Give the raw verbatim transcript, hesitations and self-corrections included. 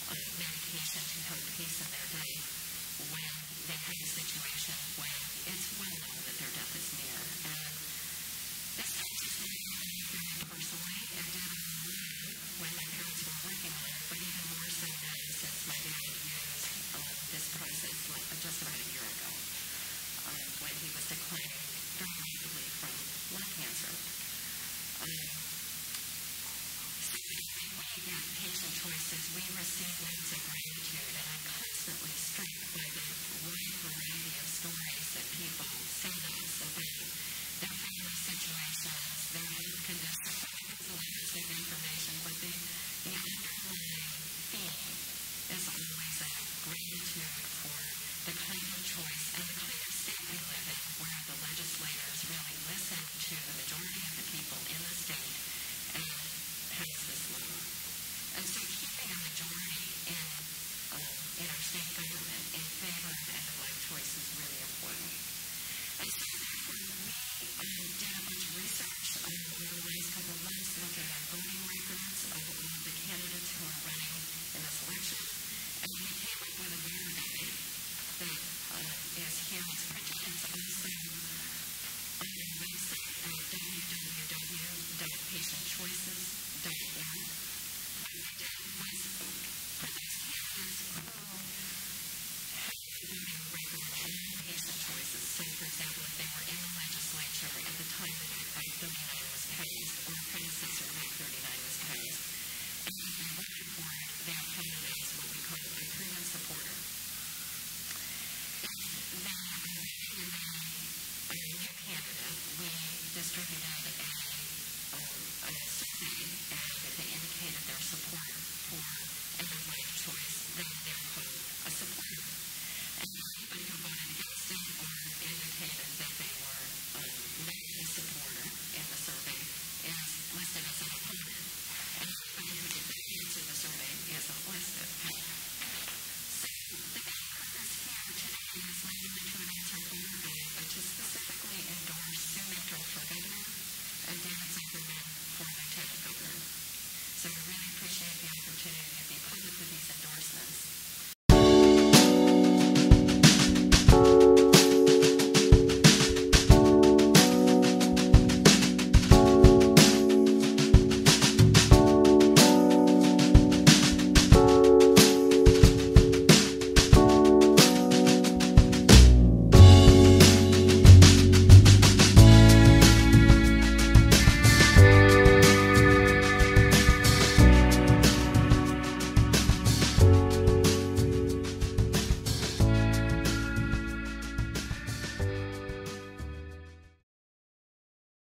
uh, medication to help hasten their death when they have a situation when it's well known that their death is near. And this touches me very personally. It did when my parents were working on it, but even more so now since my dad used uh, this process like, uh, just about a year ago um, when he was declining very rapidly from lung cancer. Um, so we at Patient Choices, we receive loads of gratitude, and I'm constantly struck by the wide variety of stories that people say to us about their family situations, their health conditions. It's a lot of information, but the, the underlying theme is always a gratitude for the kind of choice and the kind of state we live in, where the legislators really listen to the majority of the people in the state and pass this law. And so keeping a majority in, um, in our state government in favor of end-of-life choice is really important. And so therefore, we um, did a bunch of research um, over the last couple of months, looked at our voting records of all of the candidates who are running in this election, and we came up with a voter guide that uh, is here. It's printed. It's also on our website at w w w dot patient choices dot org. What we did was